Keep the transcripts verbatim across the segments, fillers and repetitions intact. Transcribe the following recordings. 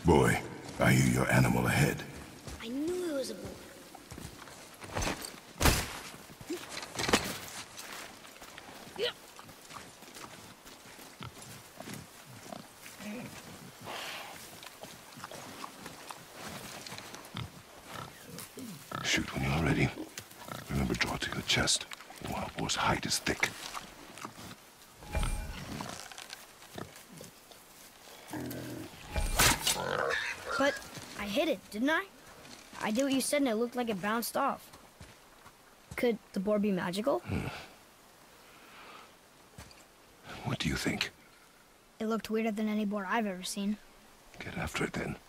Boy, I hear your animal ahead. I knew it was a boar. Shoot when you're ready. Remember, draw to your chest. The wild boar's hide is thick. But I hit it, didn't I? I did what you said and it looked like it bounced off. Could the boar be magical? Hmm. What do you think? It looked weirder than any boar I've ever seen. Get after it then.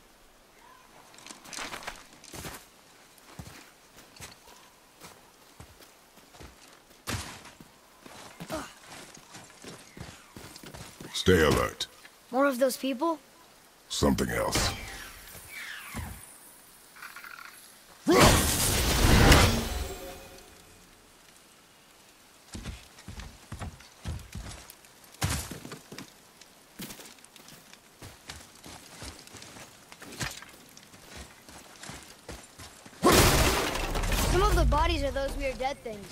Stay alert. More of those people? Something else. Some of the bodies are those weird dead things.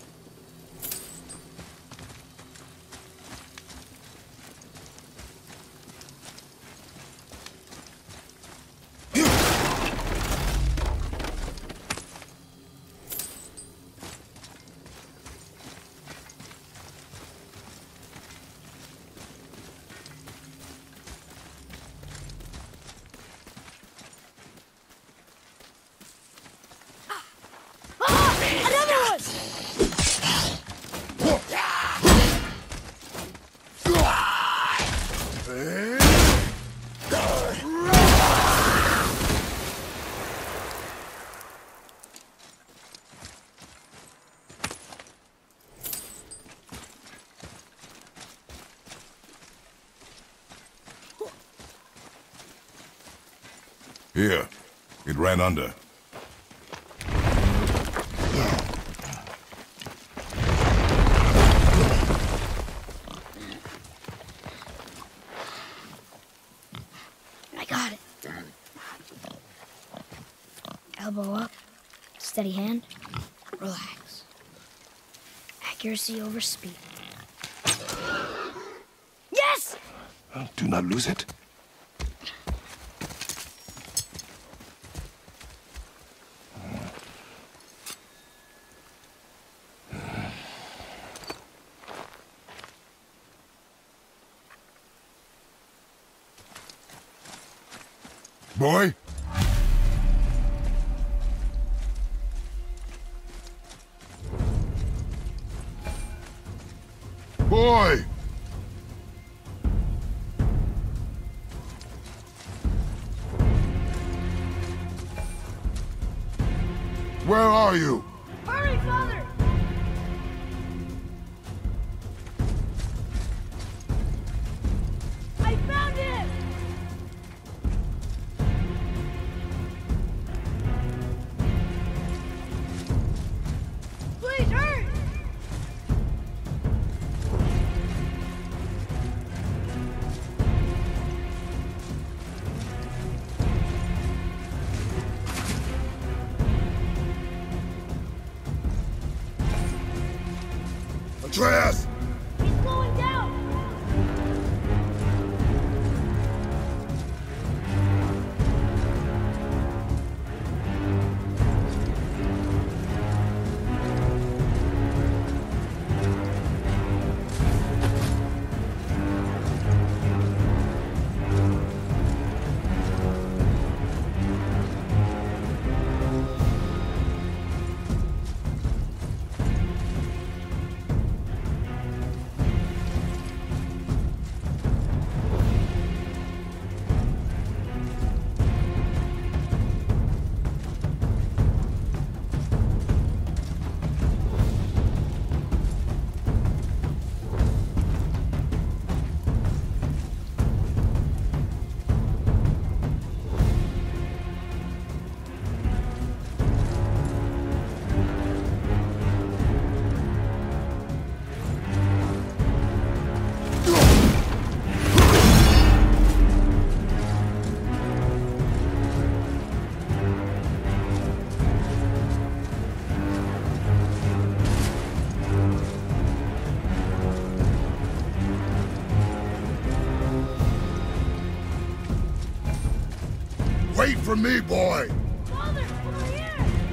Here. It ran under. I got it. Elbow up, steady hand, relax. Accuracy over speed. Yes! Oh, do not lose it. Boy? Boy! Where are you? Hurry, Father! I found it! Please, hurry! Andreas! He's slowing down! Wait for me, boy! Father, over here!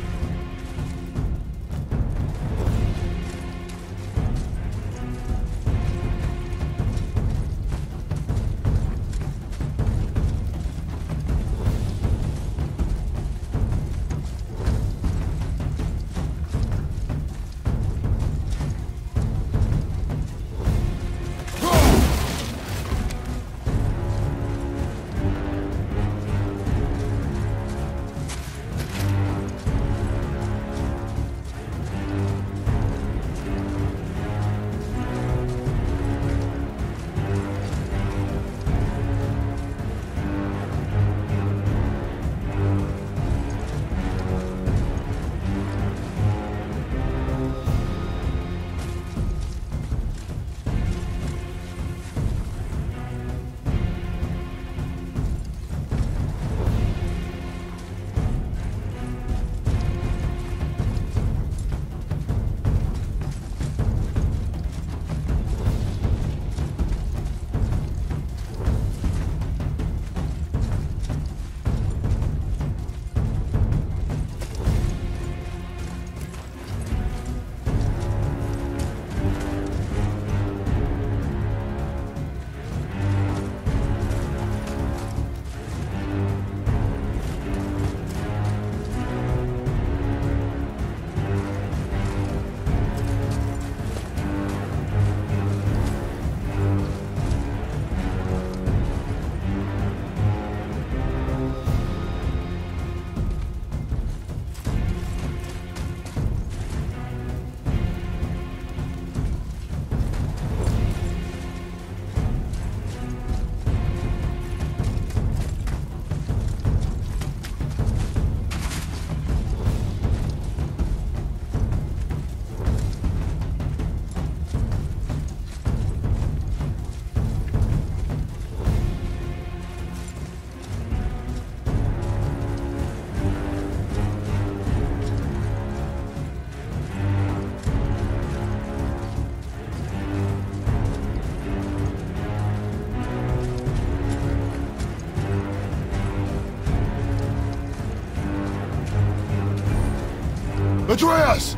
Andreas!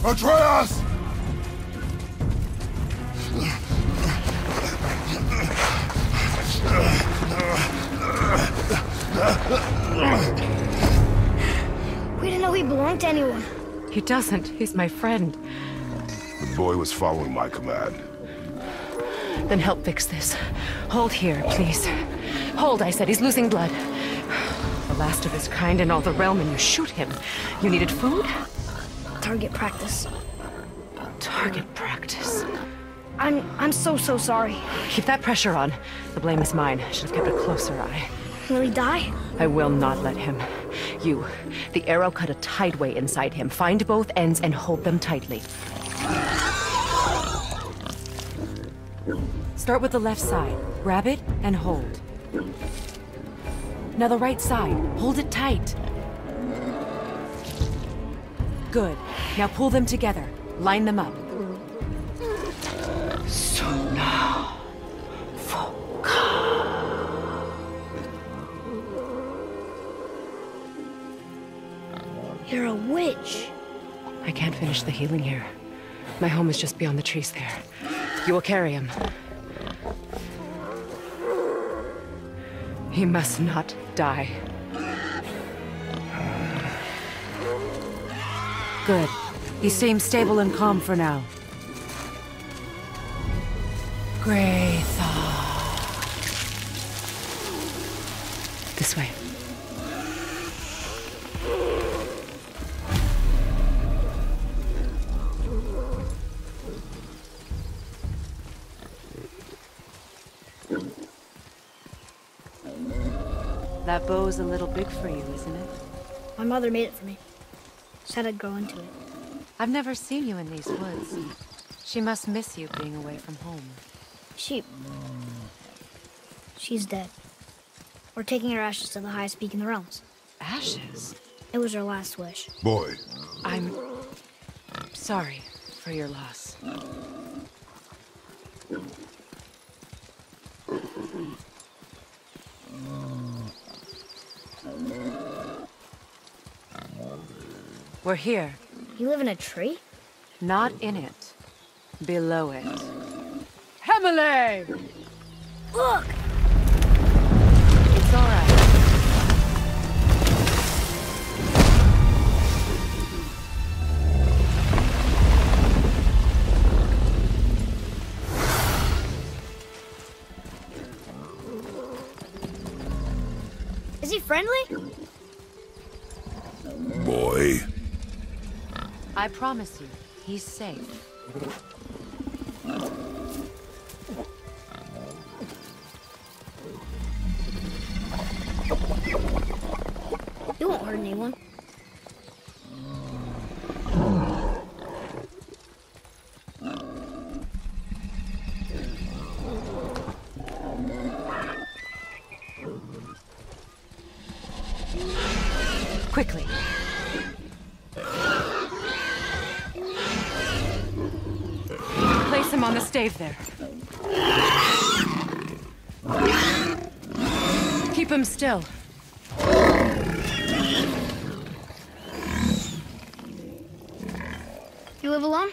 Atreus! We didn't know he belonged to anyone. He doesn't. He's my friend. The boy was following my command. Then help fix this. Hold here, please. Hold, I said. He's losing blood. The last of his kind in all the realm, and you shoot him. You needed food? Target practice. Target practice. I'm... I'm so, so sorry. Keep that pressure on. The blame is mine. I should have kept a closer eye. Will he die? I will not let him. You, the arrow cut a tideway inside him. Find both ends and hold them tightly. Start with the left side. Grab it and hold. Now the right side. Hold it tight. Good. Now pull them together. Line them up. Sona. You're a witch. I can't finish the healing here. My home is just beyond the trees there. You will carry him. He must not die. Good. He seems stable and calm for now. Great thought. This way. That bow's a little big for you, isn't it? My mother made it for me. Said I'd grow into it. I've never seen you in these woods. She must miss you being away from home. She... She's dead. We're taking her ashes to the highest peak in the realms. Ashes? It was her last wish. Boy. I'm... sorry for your loss. We're here. You live in a tree? Not in it. Below it. Hemele! Look! It's all right. Is he friendly? Boy. I promise you, he's safe. You won't hurt anyone. Quickly. Place him on the stave there. Keep him still. You live alone?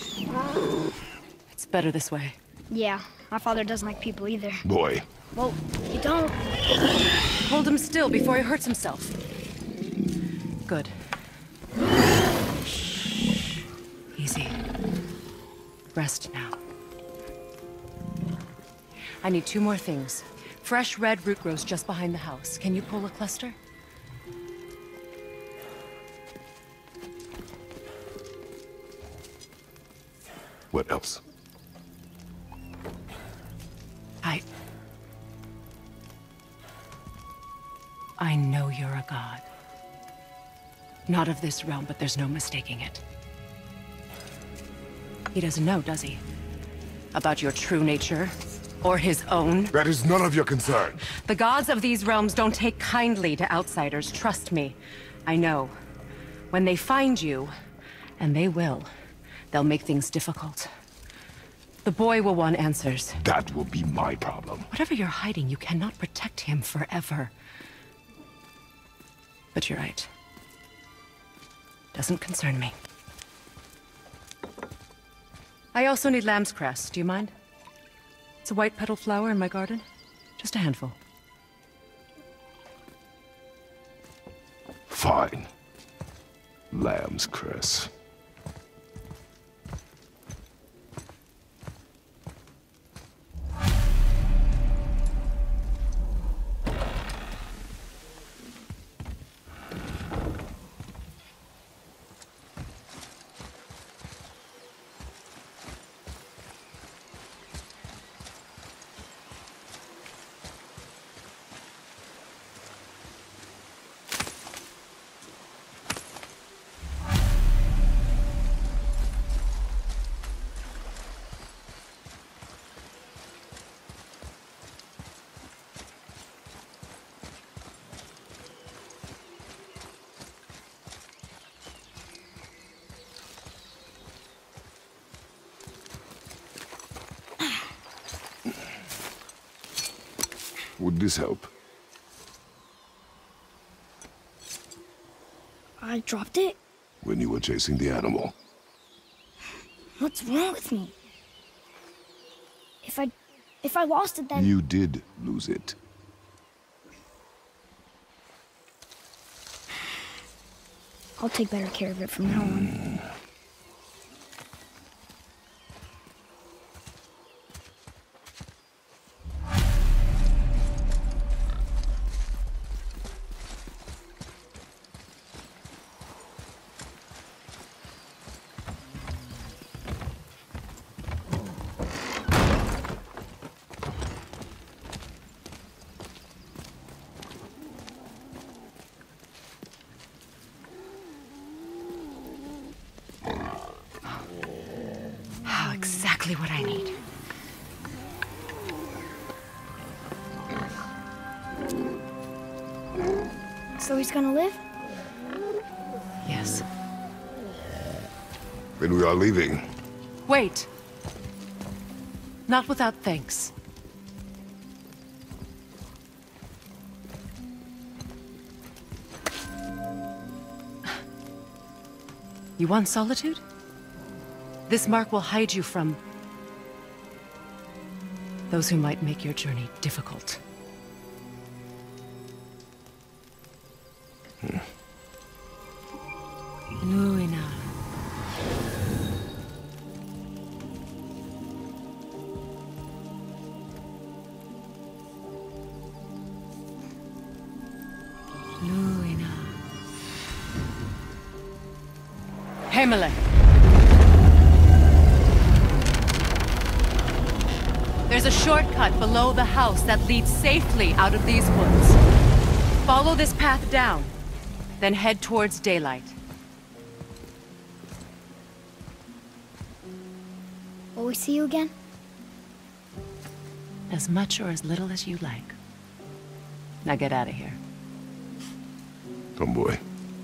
It's better this way. Yeah, my father doesn't like people either. Boy. Well, you don't. Hold him still before he hurts himself. Good. Easy. Rest now. I need two more things. Fresh red root grows just behind the house. Can you pull a cluster? What else? I... I know you're a god. Not of this realm, but there's no mistaking it. He doesn't know, does he? About your true nature? Or his own? That is none of your concern. The gods of these realms don't take kindly to outsiders, trust me. I know. When they find you, and they will, they'll make things difficult. The boy will want answers. That will be my problem. Whatever you're hiding, you cannot protect him forever. But you're right. Doesn't concern me. I also need lamb's cress. Do you mind? It's a white petal flower in my garden. Just a handful. Fine. Lamb's cress. Would this help? I dropped it? When you were chasing the animal. What's wrong with me? If I... if I lost it, then... You did lose it. I'll take better care of it from now on. Exactly what I need. So he's gonna live? Yes. Then we are leaving. Wait. Not without thanks. You want solitude? This mark will hide you from those who might make your journey difficult. Hmm. Luina. Luina. Hemele. There's a shortcut below the house that leads safely out of these woods. Follow this path down, then head towards daylight. Will we see you again? As much or as little as you like. Now get out of here. Come, boy.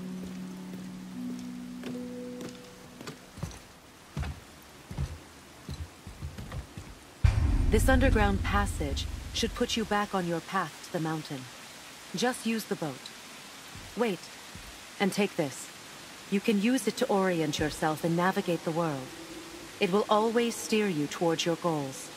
This underground passage should put you back on your path to the mountain. Just use the boat. Wait, and take this. You can use it to orient yourself and navigate the world. It will always steer you towards your goals.